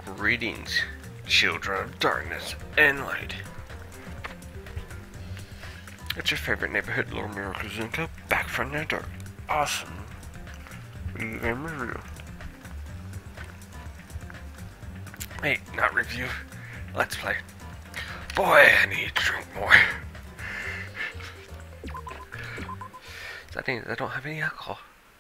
Greetings, children of darkness and light. It's your favorite neighborhood Lord Miracle back from the dark. Awesome. Game review. Wait, not review. Let's play. Boy, I need to drink more. That means I don't have any alcohol.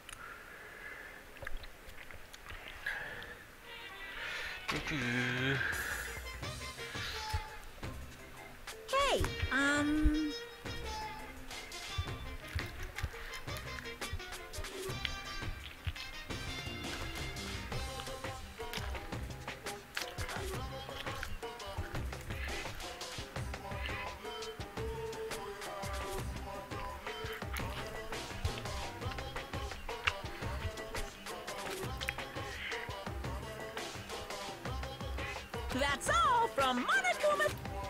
Hey, that's all from Monokuma.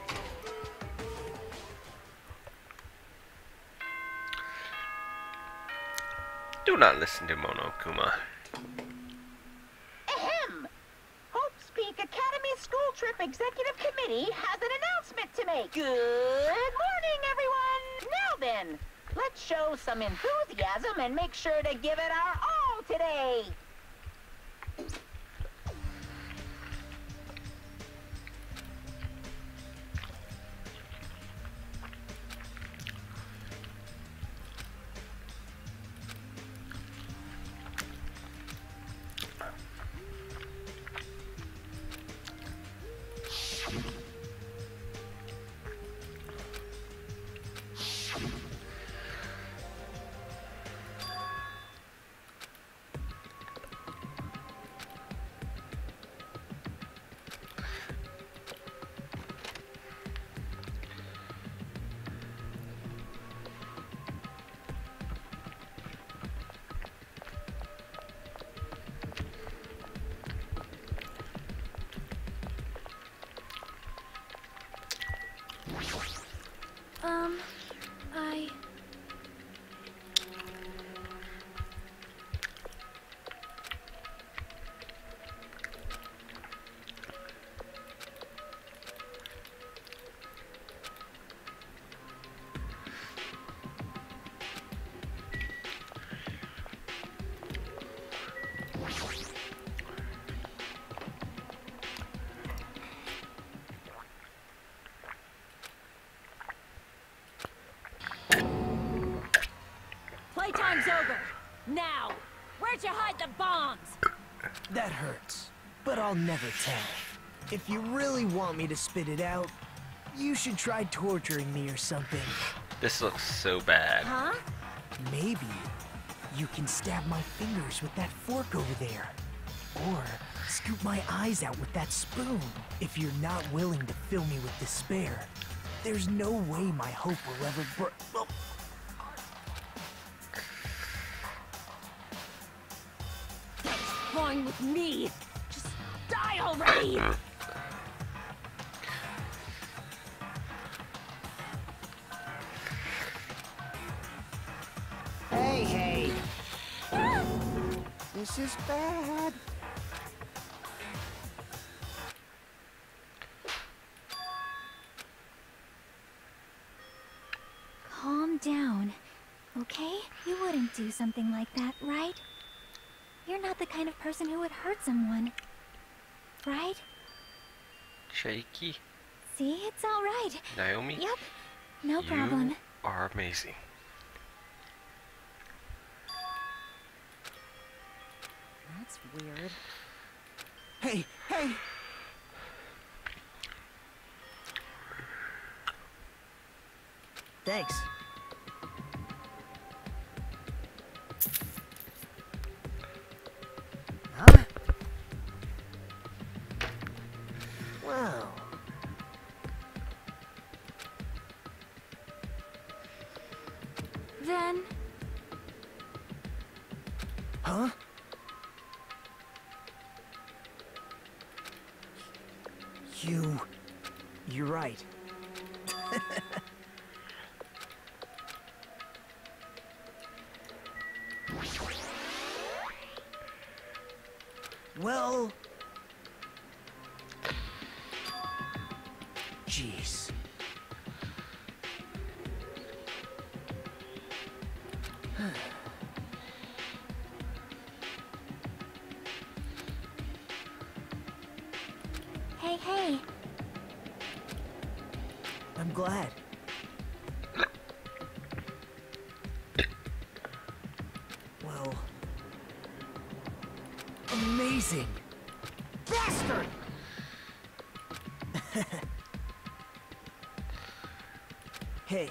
Do not listen to Monokuma. Ahem! Hope's Peak Academy School Trip Executive Committee has an announcement to make. Good morning, everyone! Now then, let's show some enthusiasm and make sure to give it our all today. Playtime's over. Now, where'd you hide the bombs? That hurts, but I'll never tell. If you really want me to spit it out, you should try torturing me or something. This looks so bad. Huh? Maybe you can stab my fingers with that fork over there. Or scoop my eyes out with that spoon. If you're not willing to fill me with despair, there's no way my hope will ever oh. Fine with me. Just die already. Hey! This is bad. Calm down, okay? You wouldn't do something like that, right? You're not the kind of person who would hurt someone, right? Shaky. See, it's all right. Naomi? Yep, no problem. You are amazing. That's weird. Hey! Thanks. Huh? Wow. Then, Huh? You're right. Well, Jeez. Hey, hey. I'm glad. Well... amazing! Bastard! Hey.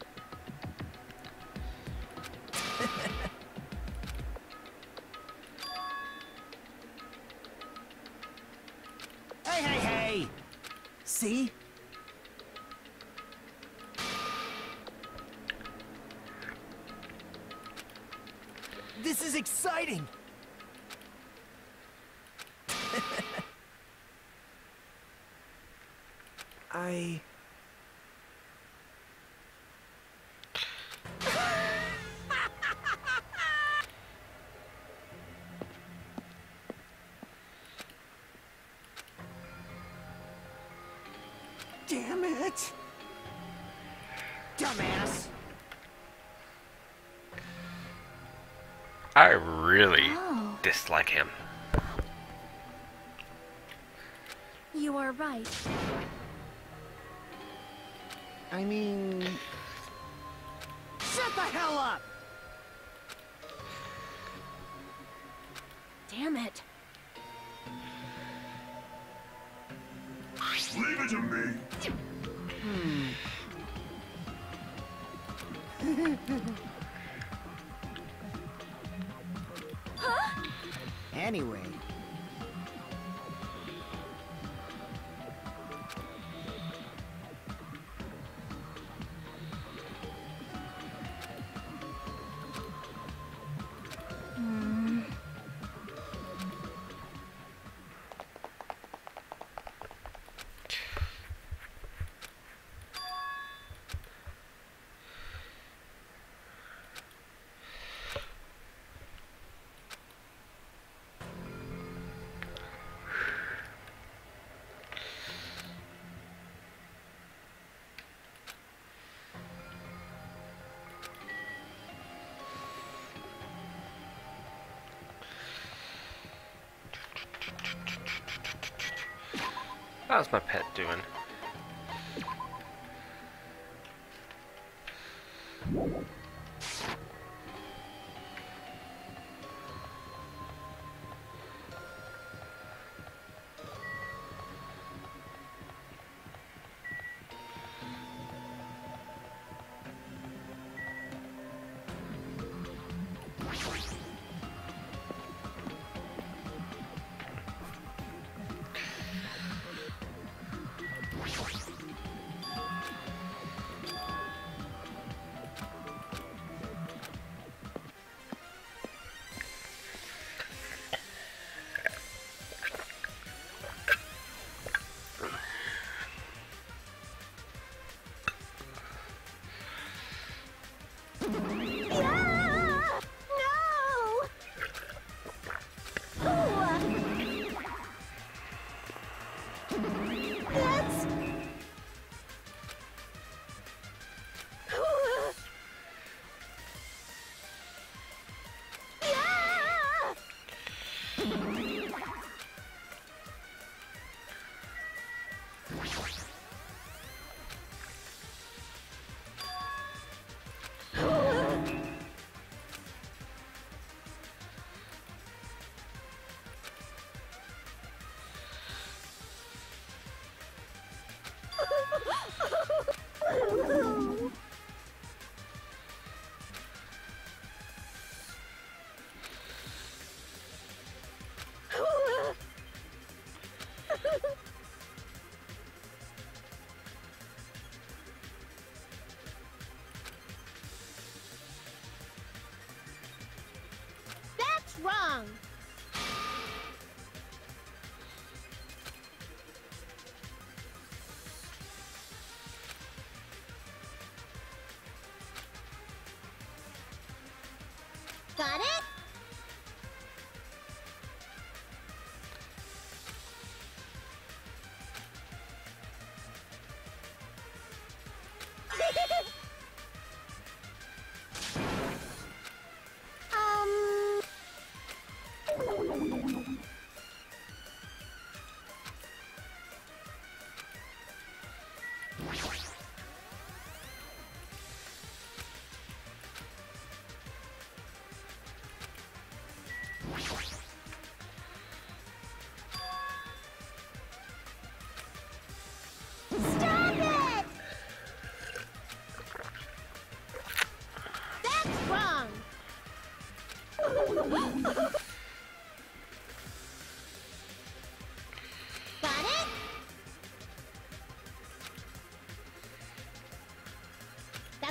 Hey, hey, hey! See? This is exciting! I... Damn it! Dumbass! I really Oh. dislike him. You are right. I mean... Shut the hell up! Damn it. Leave it to me. Anyway... How's my pet doing? That's wrong. Got it?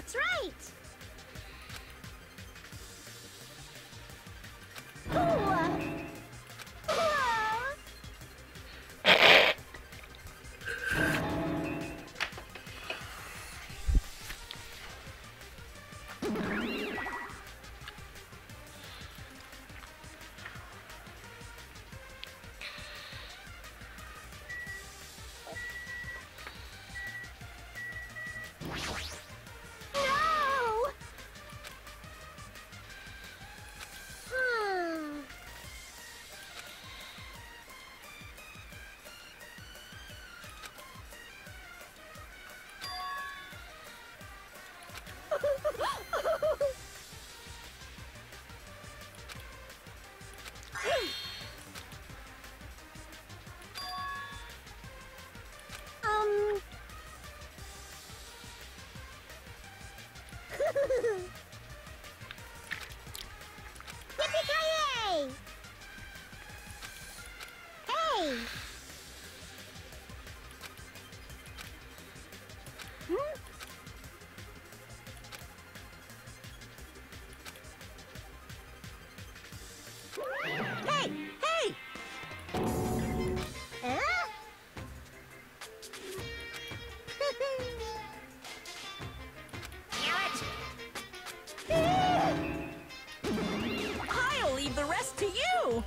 That's right! Yippee-ki-yay! Hey! Hey! Hey! Huh? I'll leave the rest to you!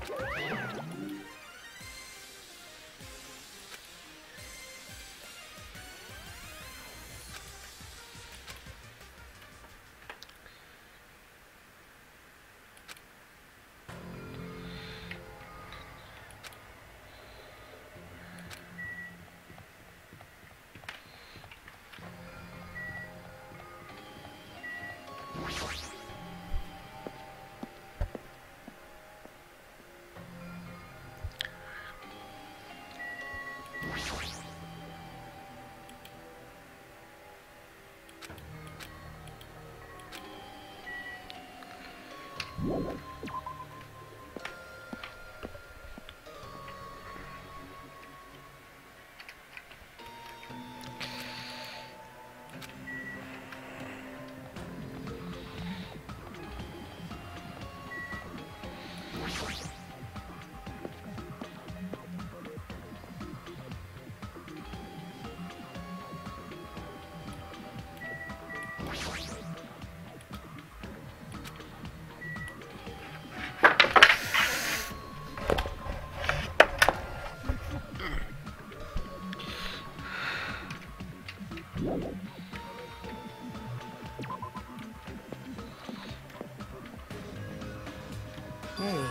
Hey.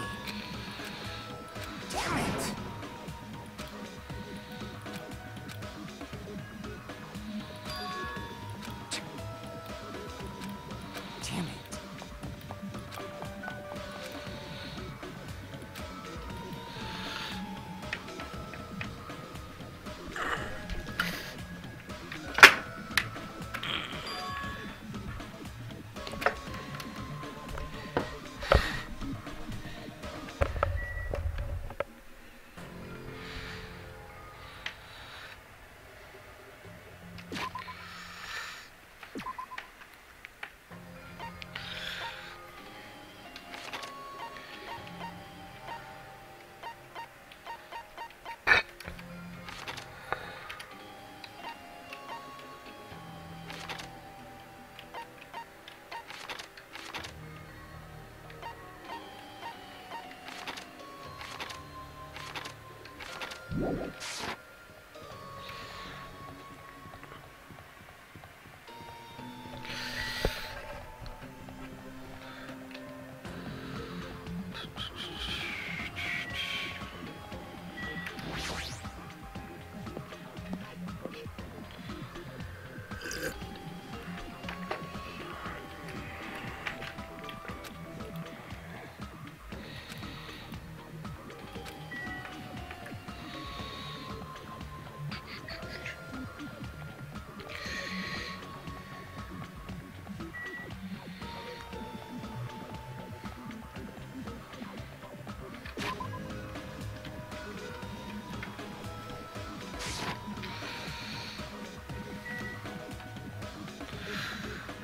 Damn it! Damn it.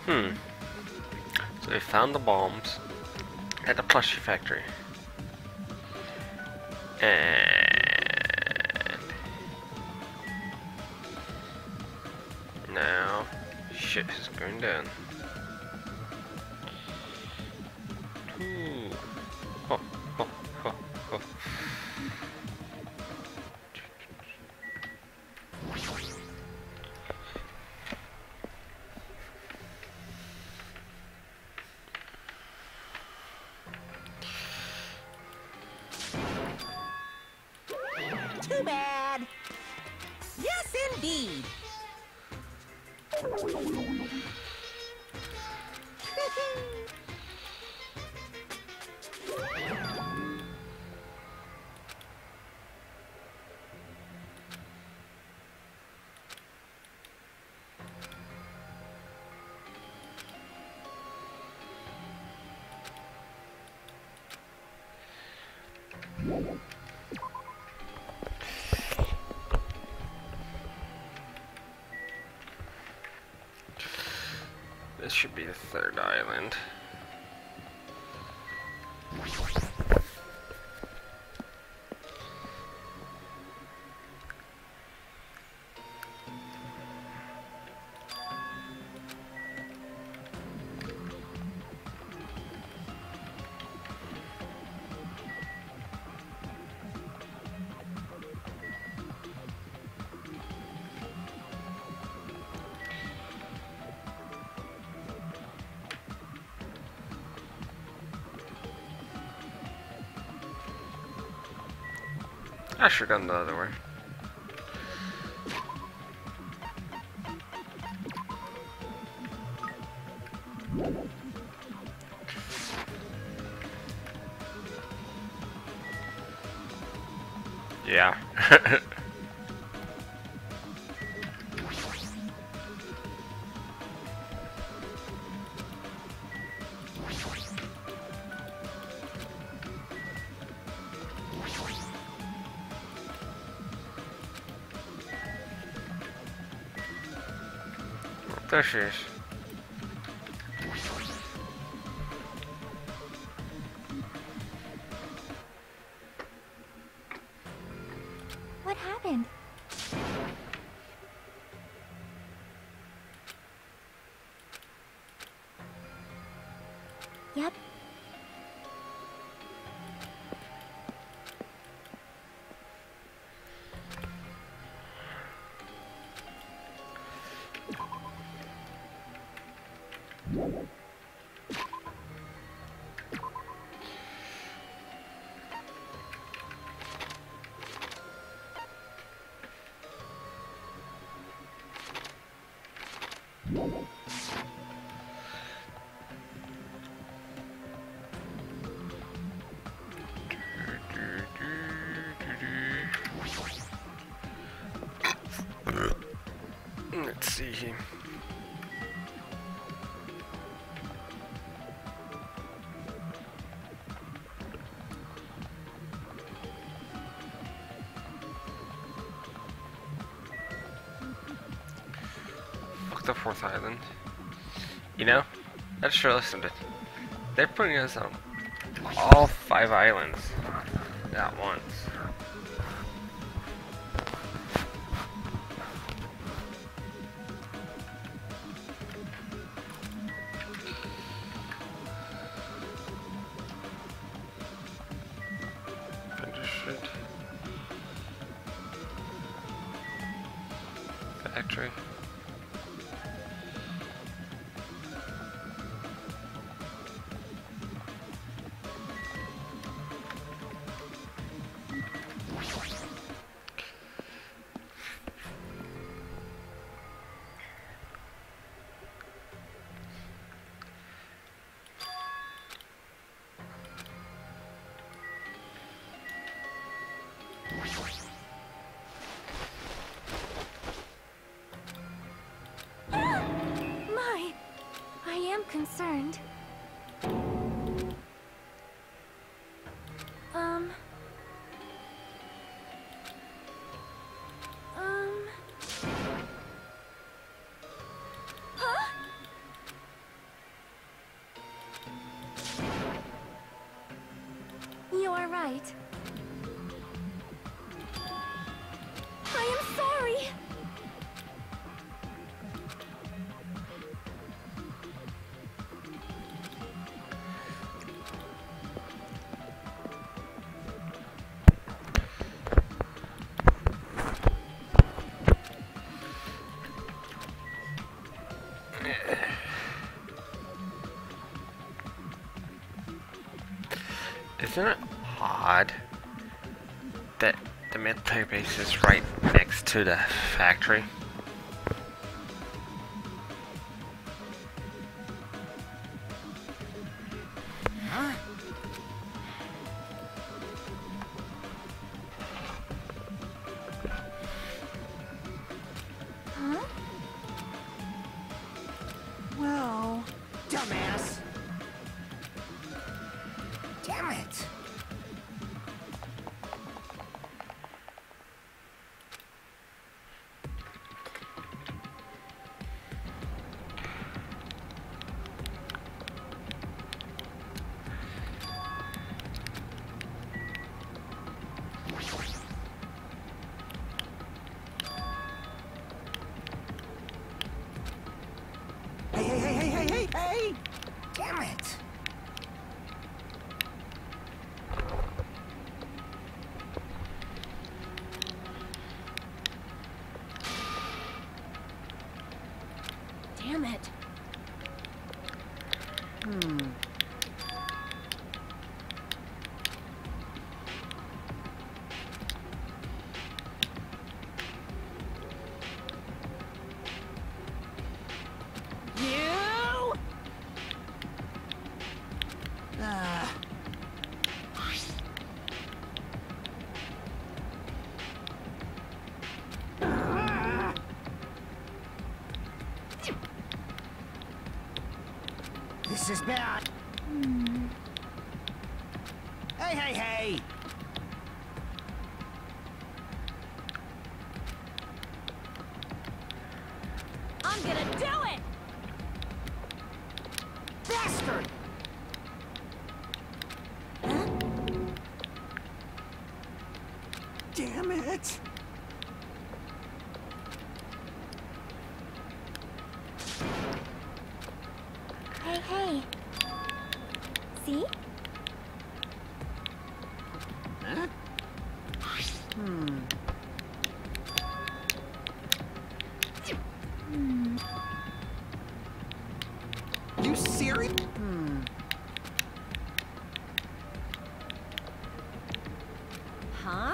So they found the bombs at the plushie factory. And now shit is going down. Ooh. Oh, oh, oh, oh. Too bad. Yes, indeed. This should be the third island. I should have gone the other way. Yeah. There she is. What happened? Yep. Let's see here. Fuck the fourth island. You know, I just realized something. They're putting us on all 5 islands at once. Understood. Factory. My, I am concerned. Um. Huh? right. I am sorry. Isn't it odd that the military base is right next to the factory? Huh? Huh? Well, dumbass. Damn it. Hey! Damn it! Damn it. You! This is bad. Hey! I'm gonna do it! Bastard! Damn it! Hey. See? Huh? You serious? Huh?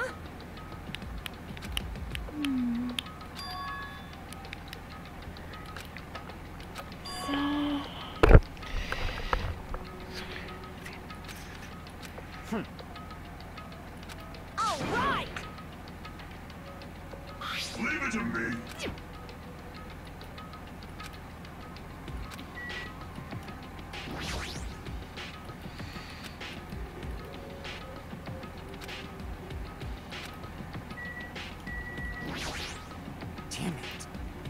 All right! Leave it to me. Damn it.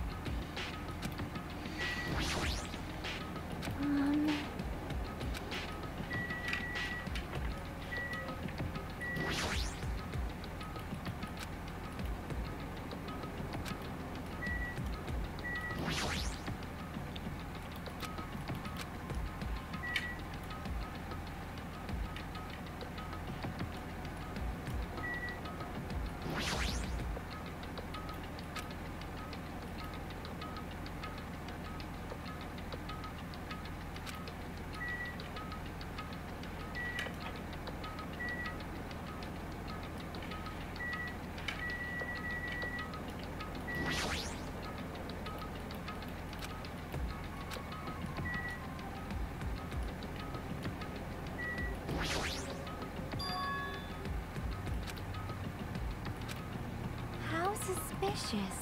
How suspicious.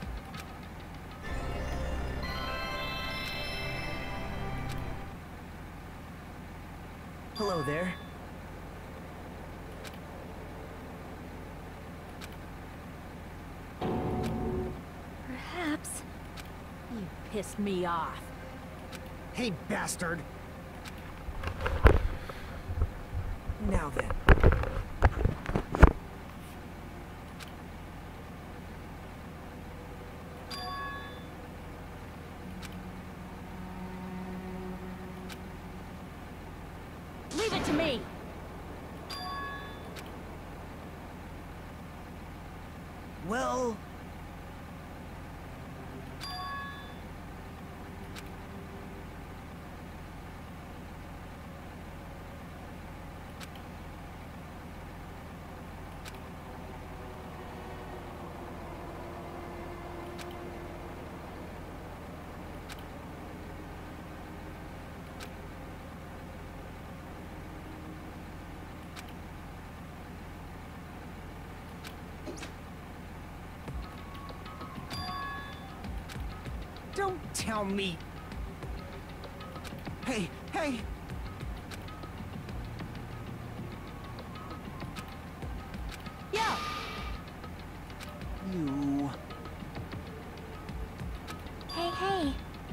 Hello there. Perhaps. You pissed me off. Hey, bastard. Now then, Well... Don't tell me... Hey, hey! Yeah. You... Hey, hey.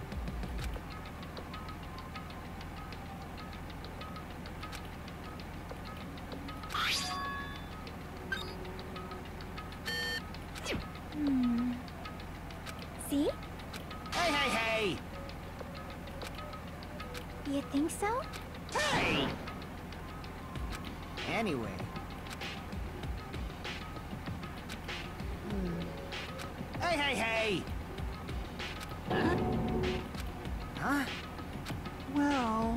Hmm. See? Hey, hey, hey! You think so? Hey! Anyway... Hey, hey, hey! Huh? Well...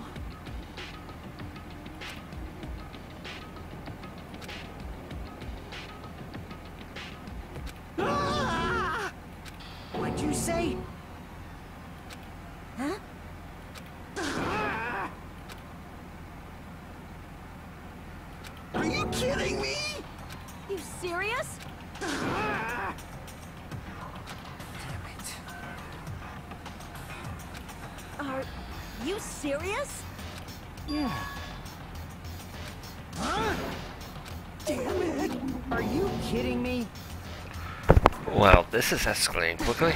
Ah! What'd you say? Huh? Ah! Are you kidding me? You serious? Ah! Damn it. Are you serious? Yeah. Huh? Damn it! Are you kidding me? Well, this is escalating quickly.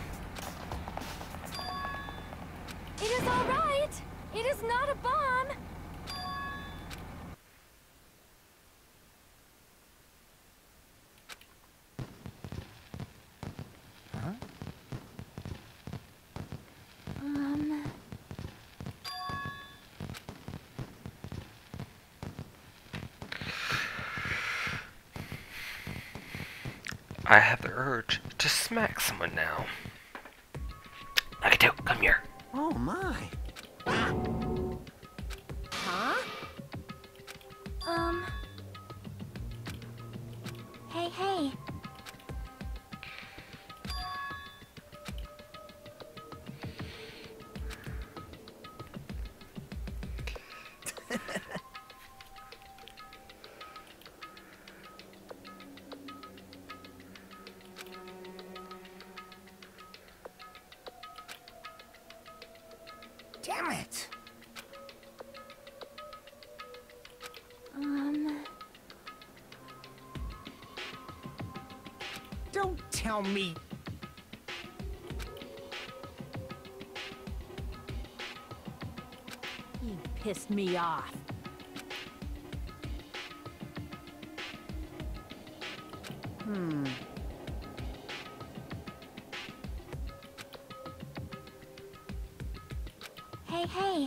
It is all right. It is not a bomb. Huh? I have the urge to smack someone now. Nakito, come here. Oh my. Huh? Hey, hey. Damn it! Don't tell me. You pissed me off. Hey, hey.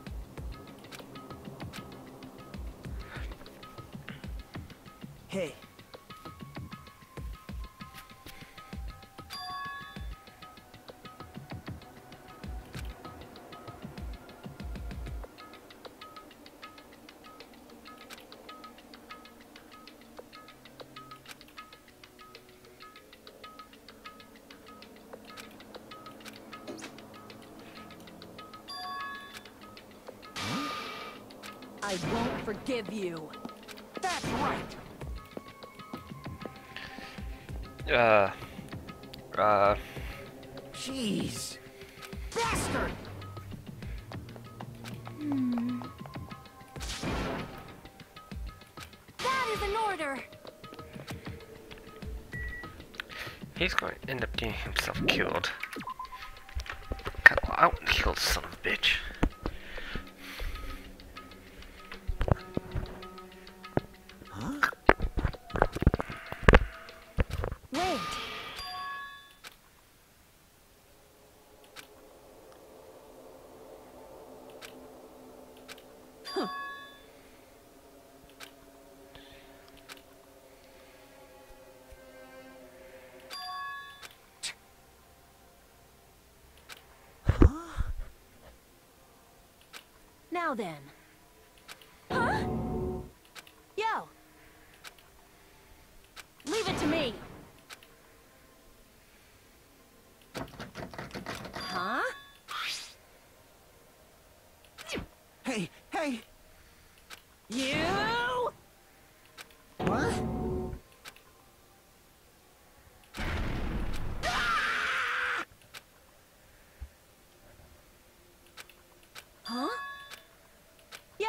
Hey. I won't forgive you. That's right. Jeez. Bastard! That is an order. He's going to end up getting himself killed. God, I want to kill the son of a bitch. Huh? Wait. Now then. Huh? Yo! Leave it to me! Huh? Hey, hey! You! What? Huh? Yo!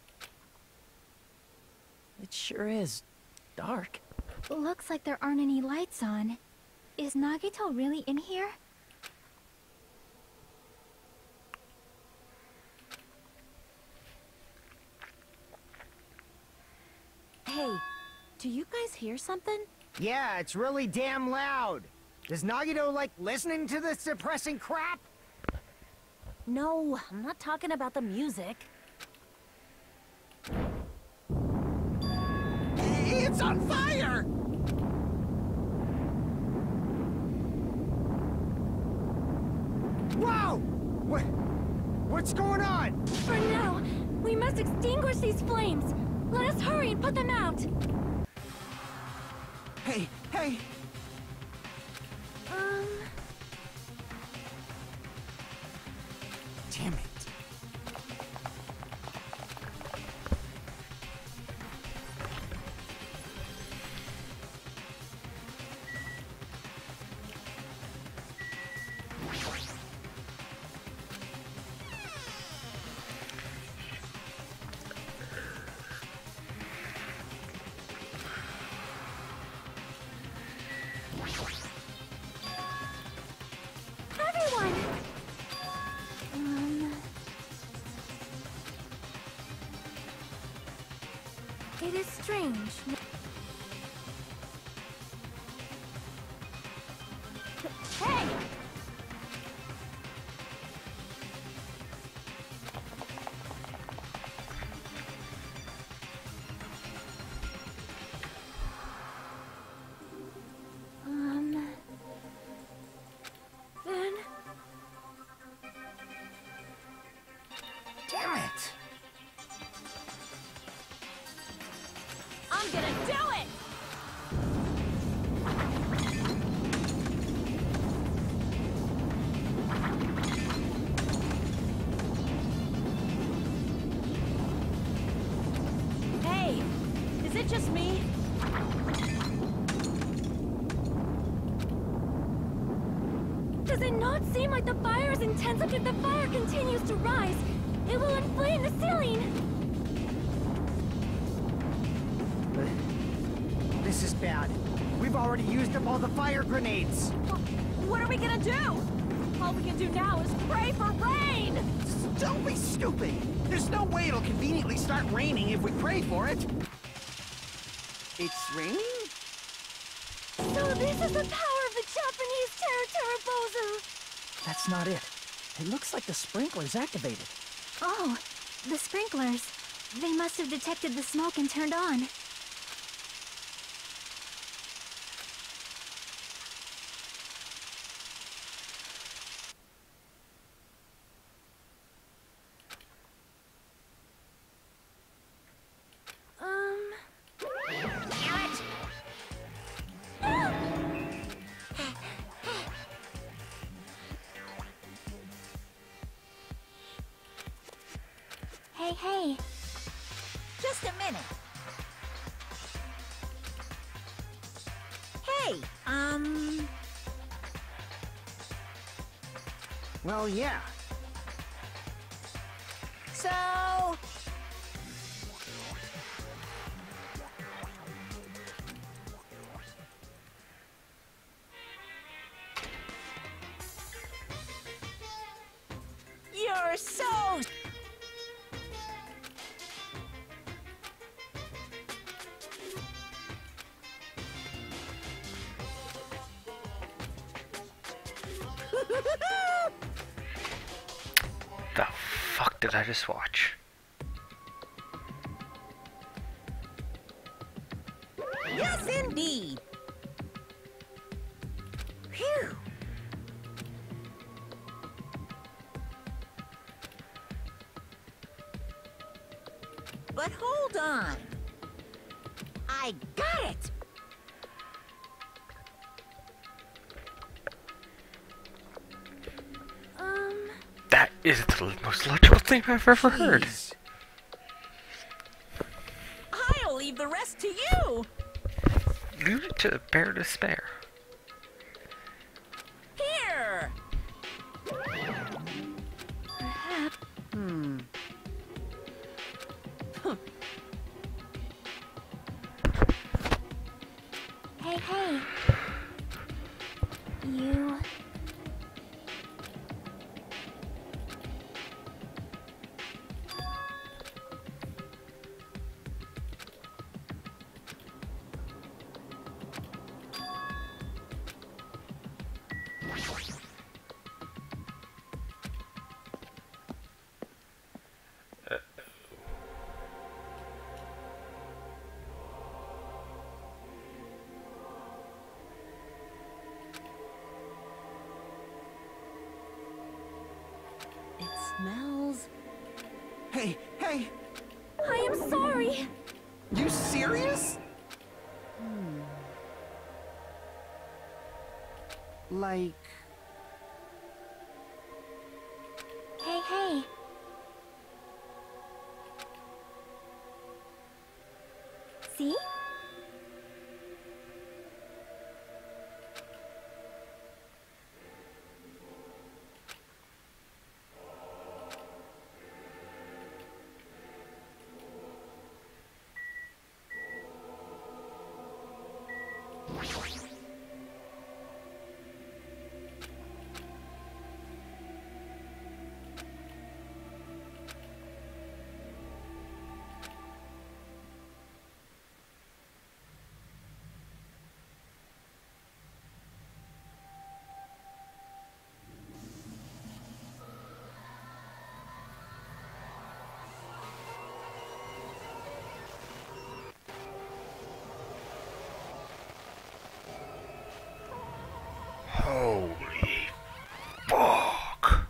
It sure is dark. Looks like there aren't any lights on. Is Nagito really in here? Hey, do you guys hear something? Yeah, it's really damn loud. Does Nagito like listening to this depressing crap? No, I'm not talking about the music. It's on fire! Whoa! What's going on? For now, we must extinguish these flames. Let us hurry and put them out. Hey, hey! Damn it. Everyone! It is strange. Hey! Then... Damn it! I'm gonna do it! Hey, is it just me? Does it not seem like the fire is intense? If the fire continues to rise, it will inflame the ceiling! This is bad. We've already used up all the fire grenades. What are we gonna do? All we can do now is pray for rain! Don't be stupid. There's no way it'll conveniently start raining if we pray for it. It's raining? So this is the power of the Japanese Terra. That's not it. It looks like the sprinkler's activated. Oh, the sprinklers. They must have detected the smoke and turned on. Hey, hey. Just a minute. Hey, Well, yeah. so... You're so... The fuck did I just watch? Yes, indeed. Phew. time. I got it! That is the most logical thing I've ever heard. Jeez. I'll leave the rest to you! Leave it to the bear to spare. Here! Perhaps. Hey, hey. You. It smells... Hey, hey! I am sorry. You serious? Like... Hey, hey. See? Holy fuck.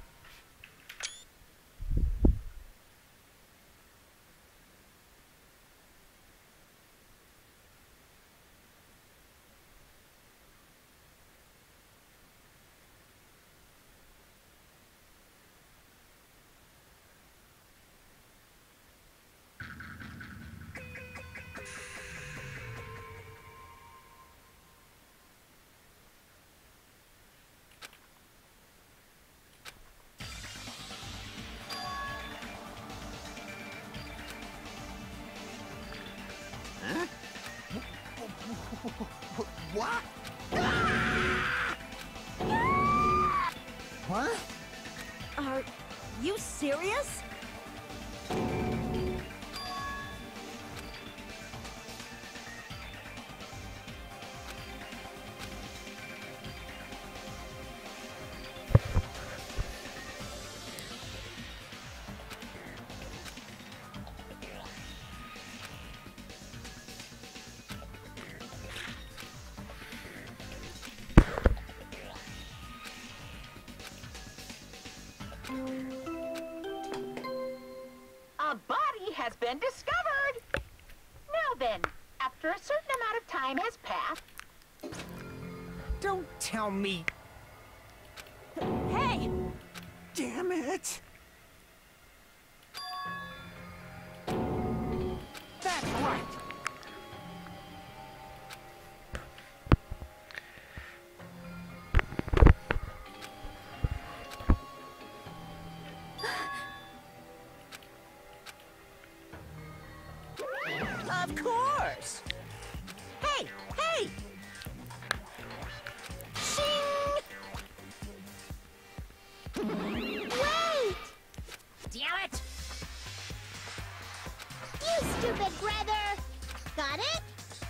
What? What? Are you serious? A body has been discovered! Now then, after a certain amount of time has passed... Don't tell me. Hey! Damn it! That's right. Of course! Hey! Hey! Shing! Wait! Damn it! You stupid brother! Got it?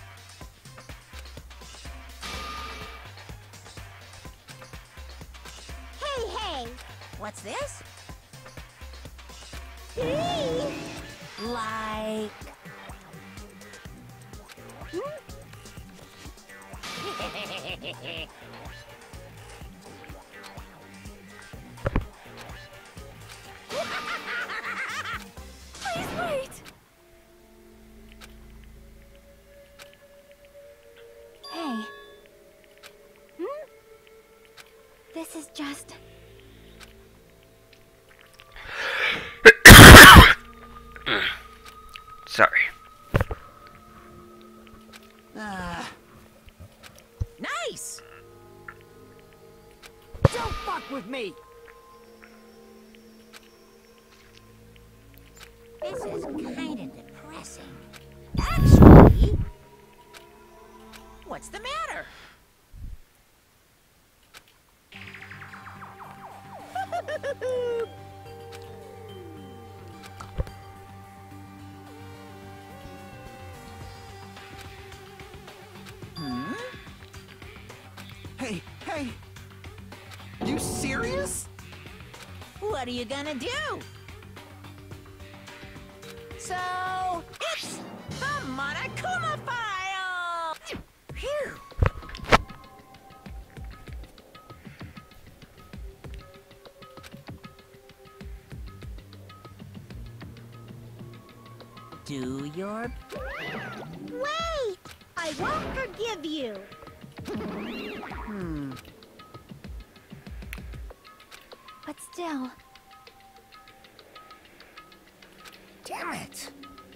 Hey, hey! What's this? Hey! Like... Please wait. This is just... Sorry. Nice! Don't fuck with me! This is kind of depressing. Actually, what's the matter? Hey! You serious? What are you gonna do? So, it's the Monokuma file! Phew! Do your... Wait! I won't forgive you. But still... Damn it!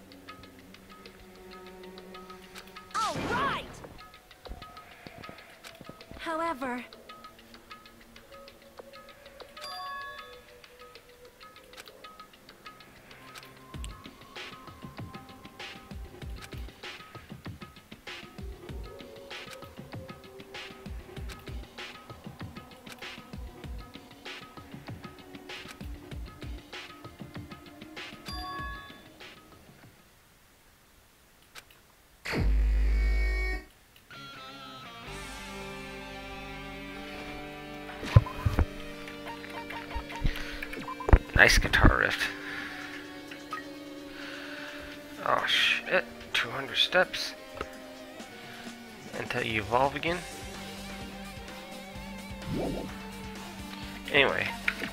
All right! However... Nice guitar riff. Oh shit, 200 steps. Until you evolve again. Anyway,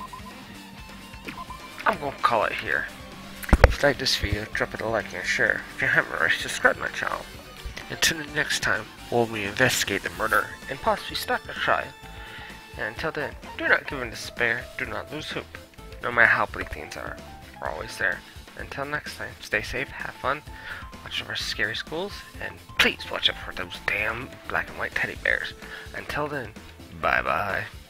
I'm gonna call it here. If you like this video, drop it a like and a share. If you haven't already, subscribe to my channel. Until the next time, we'll investigate the murder and possibly start the trial. And until then, do not give in to despair, do not lose hope. No matter how bleak things are, we're always there. Until next time, stay safe, have fun, watch out for scary schools, and please watch out for those damn black and white teddy bears. Until then, bye bye.